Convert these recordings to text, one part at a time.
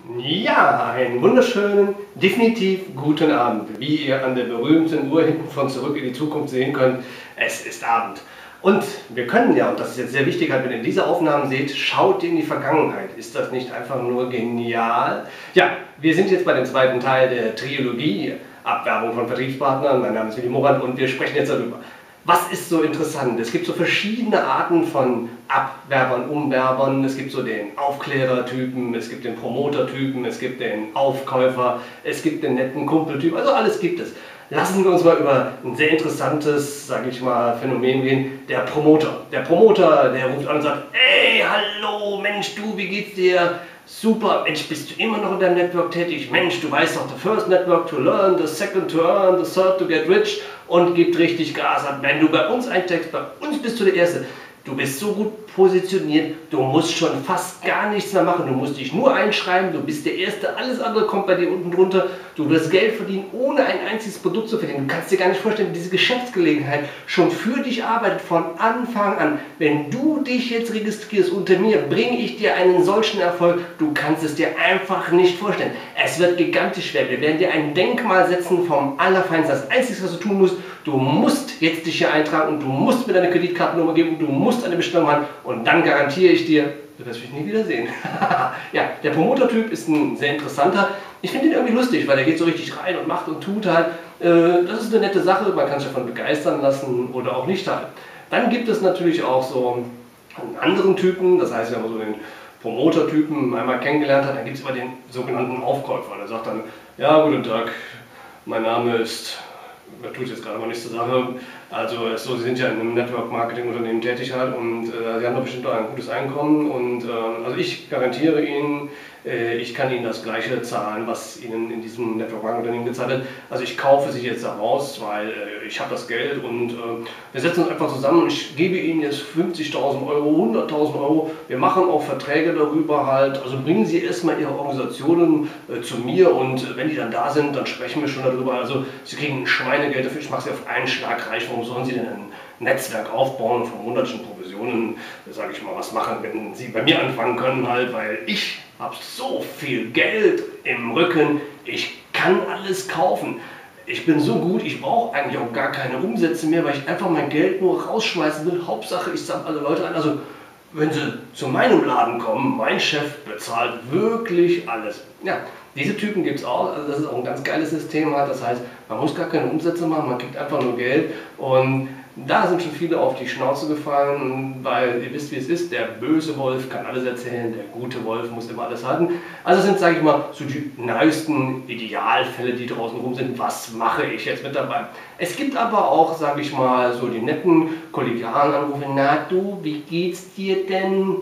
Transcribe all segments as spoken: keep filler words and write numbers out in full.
Ja, einen wunderschönen, definitiv guten Abend. Wie ihr an der berühmten Uhr hinten von Zurück in die Zukunft sehen könnt, es ist Abend. Und wir können ja, und das ist jetzt sehr wichtig, wenn ihr diese Aufnahmen seht, schaut in die Vergangenheit. Ist das nicht einfach nur genial? Ja, wir sind jetzt bei dem zweiten Teil der Trilogie Abwerbung von Vertriebspartnern. Mein Name ist Willi Morand und wir sprechen jetzt darüber. Was ist so interessant? Es gibt so verschiedene Arten von Abwerbern, Umwerbern. Es gibt so den Aufklärertypen, es gibt den Promotertypen, es gibt den Aufkäufer, es gibt den netten Kumpeltyp. Also alles gibt es. Lassen wir uns mal über ein sehr interessantes, sage ich mal, Phänomen reden. Der Promoter. Der Promoter, der ruft an und sagt: Ey, hallo, Mensch, du, wie geht's dir? Super, Mensch, bist du immer noch in deinem Network tätig? Mensch, du weißt doch, the first network to learn, the second to earn, the third to get rich, und gibt richtig Gas an. Wenn du bei uns einsteigst, bei uns bist du der Erste. Du bist so gut positioniert, du musst schon fast gar nichts mehr machen. Du musst dich nur einschreiben, du bist der Erste, alles andere kommt bei dir unten drunter. Du wirst Geld verdienen, ohne ein einziges Produkt zu verdienen. Du kannst dir gar nicht vorstellen, wie diese Geschäftsgelegenheit schon für dich arbeitet von Anfang an. Wenn du dich jetzt registrierst unter mir, bringe ich dir einen solchen Erfolg, du kannst es dir einfach nicht vorstellen. Es wird gigantisch schwer. Wir werden dir ein Denkmal setzen vom Allerfeinsten. Das Einzige, was du tun musst, du musst jetzt dich hier eintragen und du musst mir deine Kreditkartennummer geben und du musst eine Bestellung haben, und dann garantiere ich dir, du wirst mich nie wiedersehen. Ja, der Promotertyp ist ein sehr interessanter. Ich finde ihn irgendwie lustig, weil der geht so richtig rein und macht und tut halt. Äh, das ist eine nette Sache, man kann sich davon begeistern lassen oder auch nicht halt. Dann gibt es natürlich auch so einen anderen Typen, das heißt, wenn man so den Promotertypen einmal kennengelernt hat, dann gibt es immer den sogenannten Aufkäufer. Der sagt dann: Ja, guten Tag, mein Name ist... Das tut jetzt gerade mal nichts zur Sache. Also so, Sie sind ja in einem Network-Marketing-Unternehmen tätig halt und äh, Sie haben doch bestimmt auch ein gutes Einkommen, und äh, also ich garantiere Ihnen, äh, ich kann Ihnen das Gleiche zahlen, was Ihnen in diesem Network-Marketing-Unternehmen gezahlt wird. Also ich kaufe Sie jetzt heraus, weil äh, ich habe das Geld, und äh, wir setzen uns einfach zusammen und ich gebe Ihnen jetzt fünfzigtausend Euro, hunderttausend Euro. Wir machen auch Verträge darüber halt. Also bringen Sie erstmal Ihre Organisationen äh, zu mir, und äh, wenn die dann da sind, dann sprechen wir schon darüber. Also Sie kriegen ein Schweinegeld dafür, ich mache Sie auf einen Schlag reich. Warum sollen Sie denn ein Netzwerk aufbauen von monatlichen Provisionen, sage ich mal, was machen, wenn Sie bei mir anfangen können halt, weil ich habe so viel Geld im Rücken, ich kann alles kaufen. Ich bin so gut, ich brauche eigentlich auch gar keine Umsätze mehr, weil ich einfach mein Geld nur rausschmeißen will. Hauptsache, ich sage alle Leute an, also wenn Sie zu meinem Laden kommen, mein Chef bezahlt wirklich alles. Ja, diese Typen gibt es auch, also das ist auch ein ganz geiles System halt. Das heißt, man muss gar keine Umsätze machen, man kriegt einfach nur Geld, und da sind schon viele auf die Schnauze gefallen, weil ihr wisst, wie es ist, der böse Wolf kann alles erzählen, der gute Wolf muss immer alles halten. Also sind, sage ich mal, so die neuesten Idealfälle, die draußen rum sind. Was mache ich jetzt mit dabei? Es gibt aber auch, sage ich mal, so die netten kollegialen Anrufe: Na du, wie geht's dir denn?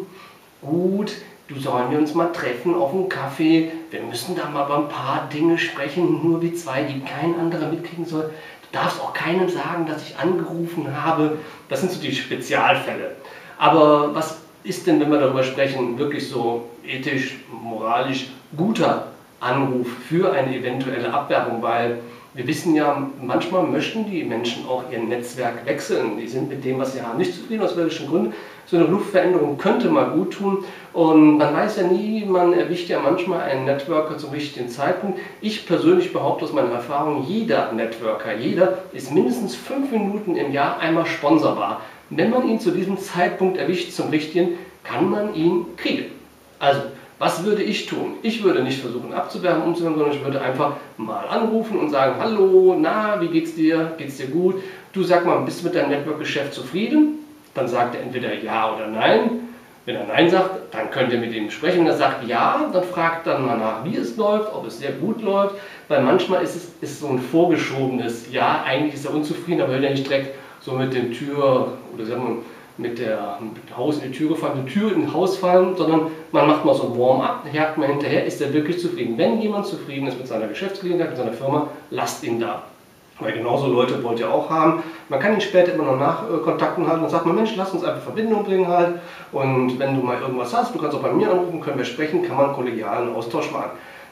Gut, du, sollen wir uns mal treffen auf einen Kaffee? Wir müssen da mal über ein paar Dinge sprechen, nur wie zwei, die kein anderer mitkriegen soll. Du darfst auch keinem sagen, dass ich angerufen habe. Das sind so die Spezialfälle. Aber was ist denn, wenn wir darüber sprechen, wirklich so ethisch, moralisch guter Anruf für eine eventuelle Abwerbung? Weil wir wissen ja, manchmal möchten die Menschen auch ihr Netzwerk wechseln. Die sind mit dem, was sie haben, nicht zufrieden, aus welchen Gründen. So eine Luftveränderung könnte mal gut tun, und man weiß ja nie, man erwischt ja manchmal einen Networker zum richtigen Zeitpunkt. Ich persönlich behaupte aus meiner Erfahrung, jeder Networker, jeder ist mindestens fünf Minuten im Jahr einmal sponsorbar. Wenn man ihn zu diesem Zeitpunkt erwischt zum richtigen, kann man ihn kriegen. Also, was würde ich tun? Ich würde nicht versuchen abzuwerben, umzuwerben, sondern ich würde einfach mal anrufen und sagen: Hallo, na, wie geht's dir? Geht's dir gut? Du, sag mal, bist du mit deinem Network-Geschäft zufrieden? Dann sagt er entweder ja oder nein. Wenn er nein sagt, dann könnt ihr mit ihm sprechen. Wenn er sagt ja, dann fragt dann mal nach, wie es läuft, ob es sehr gut läuft. Weil manchmal ist es ist so ein vorgeschobenes Ja, eigentlich ist er unzufrieden, aber will er nicht direkt so mit dem Tür, oder sagen wir, mit der mit dem Haus in die Tür fallen, die Tür in ein Haus fallen, sondern man macht mal so ein Warm-up, jagt mal hinterher, ist er wirklich zufrieden. Wenn jemand zufrieden ist mit seiner Geschäftsgelegenheit, mit seiner Firma, lasst ihn da. Weil genauso Leute wollt ihr auch haben. Man kann ihn später immer noch nach äh, Kontakten halten und sagt man: Mensch, lass uns einfach Verbindung bringen halt. Und wenn du mal irgendwas hast, du kannst auch bei mir anrufen, können wir sprechen, kann man kollegialen Austausch machen.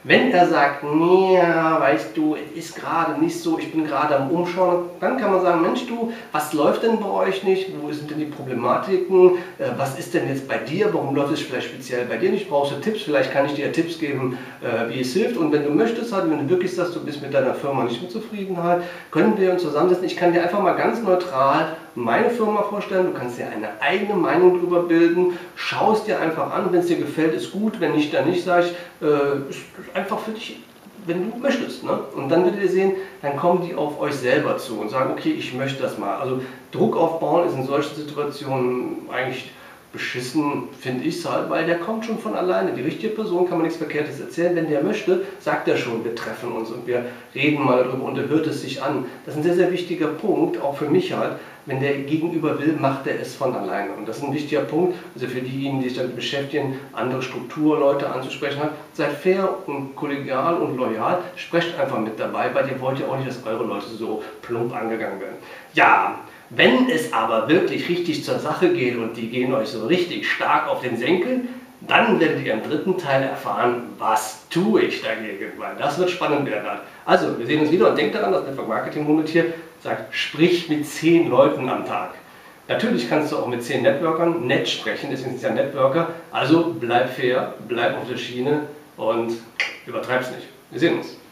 Wenn er sagt, ja, weißt du, es ist gerade nicht so, ich bin gerade am Umschauen, dann kann man sagen, Mensch du, was läuft denn bei euch nicht? Wo sind denn die Problematiken? Äh, was ist denn jetzt bei dir? Warum läuft es vielleicht speziell bei dir nicht? Brauchst du Tipps? Vielleicht kann ich dir Tipps geben, äh, wie es hilft. Und wenn du möchtest, halt, wenn du wirklich sagst, du bist mit deiner Firma nicht mehr zufrieden, halt, können wir uns zusammensetzen. Ich kann dir einfach mal ganz neutral meine Firma vorstellen. Du kannst dir eine eigene Meinung darüber bilden. Schau es dir einfach an. Wenn es dir gefällt, ist gut. Wenn nicht, dann nicht, sage ich, äh, ist einfach für dich, wenn du möchtest. Ne? Und dann werdet ihr sehen, dann kommen die auf euch selber zu und sagen, okay, ich möchte das mal. Also Druck aufbauen ist in solchen Situationen eigentlich beschissen, finde ich es halt, weil der kommt schon von alleine. Die richtige Person kann man nichts Verkehrtes erzählen. Wenn der möchte, sagt er schon, wir treffen uns und wir reden mal darüber und er hört es sich an. Das ist ein sehr, sehr wichtiger Punkt, auch für mich halt. Wenn der Gegenüber will, macht er es von alleine. Und das ist ein wichtiger Punkt, also für diejenigen, die sich damit beschäftigen, andere Strukturleute anzusprechen, halt, seid fair und kollegial und loyal, sprecht einfach mit dabei, weil ihr wollt ja auch nicht, dass eure Leute so plump angegangen werden. Ja, wenn es aber wirklich richtig zur Sache geht und die gehen euch so richtig stark auf den Senkel, dann werdet ihr im dritten Teil erfahren, was tue ich dagegen, weil das wird spannend werden. Also, wir sehen uns wieder und denkt daran, das Network Marketing Murmeltier sagt, sprich mit zehn Leuten am Tag. Natürlich kannst du auch mit zehn Networkern nett sprechen, deswegen ist ja Networker. Also bleib fair, bleib auf der Schiene und übertreib's nicht. Wir sehen uns.